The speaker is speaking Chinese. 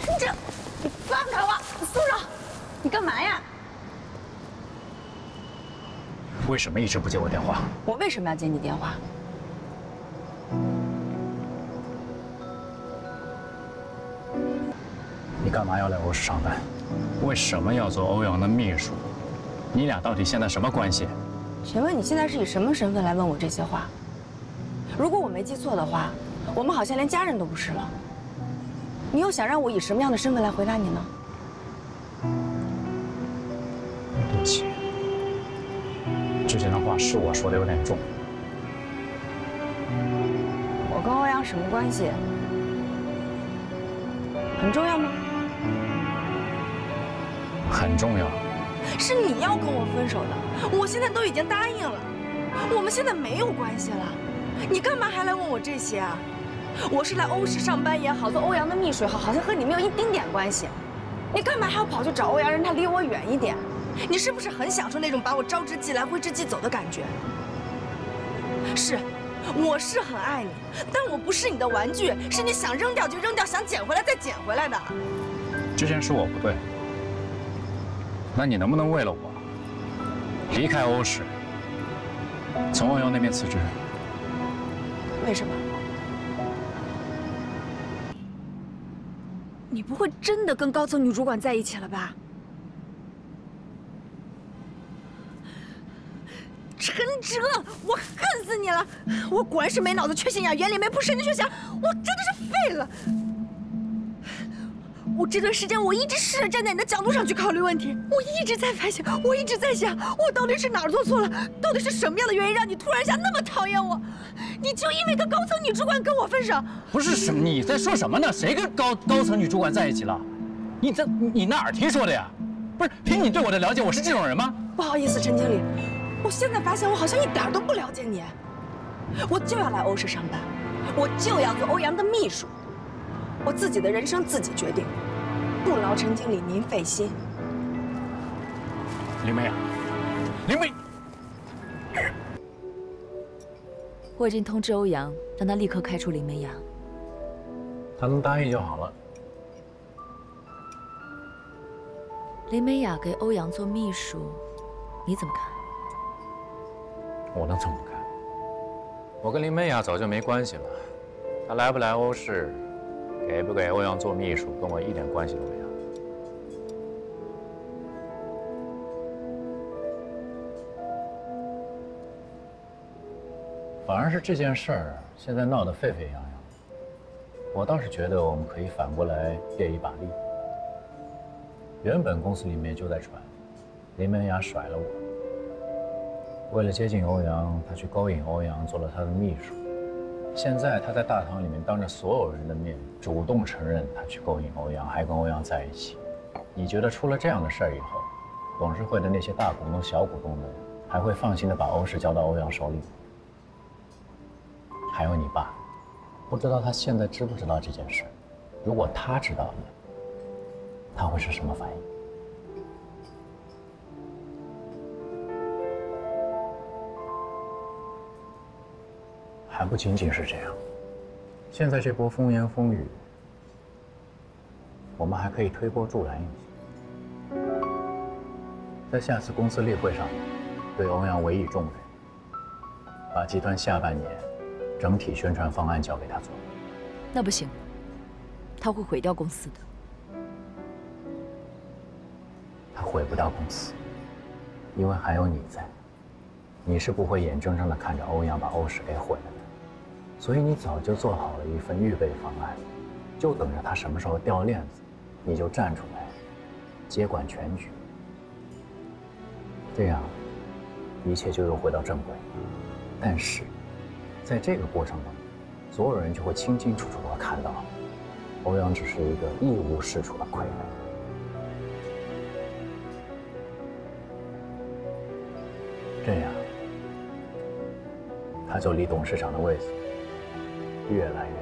你放开我！苏柔，你干嘛呀？ 为什么一直不接我电话？ 我为什么要接你电话？ 你干嘛要来欧氏上班？为什么要做欧阳的秘书？你俩到底现在什么关系？ 请问你现在是以什么身份来问我这些话？如果我没记错的话，我们好像连家人都不是了。你又想让我以什么样的身份来回答你呢？ 对不起，之前的话是我说的有点重。 我跟欧阳什么关系？很重要吗？ 很重要。 是你要跟我分手的，我现在都已经答应了，我们现在没有关系了，你干嘛还来问我这些啊？我是来欧氏上班也好，做欧阳的秘书也好，好像和你没有一丁点关系，你干嘛还要跑去找欧阳，让他离我远一点？你是不是很享受那种把我招之即来挥之即走的感觉？是，我是很爱你，但我不是你的玩具，是你想扔掉就扔掉，想捡回来再捡回来的。 之前是我不对，那你能不能为了我离开欧氏，从欧阳那边辞职？ 为什么？你不会真的跟高层女主管在一起了吧？陈哲，我恨死你了！我果然是没脑子、缺心眼、眼里没扑、神经缺翔，我真的是废了。我这段时间我一直试着站在你的角度上去考虑问题，我一直在反省，我一直在想，我到底是哪儿做错了？到底是什么样的原因让你突然一下那么讨厌我？你就因为跟高层女主管跟我分手？ 不是你在说什么呢？谁跟高层女主管在一起了？你哪儿听说的呀？不是，凭你对我的了解，我是这种人吗？ 不好意思，陈经理，我现在发现我好像一点都不了解你。我就要来欧氏上班，我就要做欧阳的秘书，我自己的人生自己决定，不劳陈经理您费心。 林梅呀，林梅。 我已经通知欧阳，让他立刻开除林美雅。 他能答应就好了。 林美雅给欧阳做秘书，你怎么看？ 我能怎么看？我跟林美雅早就没关系了，她来不来欧氏，给不给欧阳做秘书，跟我一点关系都没有。反而是这件事儿现在闹得沸沸扬扬，我倒是觉得我们可以反过来借一把力。原本公司里面就在传，林美雅甩了我，为了接近欧阳，她去勾引欧阳，做了他的秘书。现在她在大堂里面当着所有人的面，主动承认她去勾引欧阳，还跟欧阳在一起。你觉得出了这样的事儿以后，董事会的那些大股东、小股东们还会放心的把欧氏交到欧阳手里吗？还有你爸，不知道他现在知不知道这件事？如果他知道了，他会是什么反应？还不仅仅是这样，现在这波风言风语，我们还可以推波助澜一些，在下次公司例会上，对欧阳委以重任，把集团下半年整体宣传方案交给他做。 那不行，他会毁掉公司的。 他毁不掉公司，因为还有你在，你是不会眼睁睁地看着欧阳把欧氏给毁了的。所以你早就做好了一份预备方案，就等着他什么时候掉链子，你就站出来，接管全局。这样，一切就又回到正轨。但是，在这个过程中，所有人就会清清楚楚地看到，欧阳只是一个一无是处的傀儡。这样，他就离董事长的位子越来越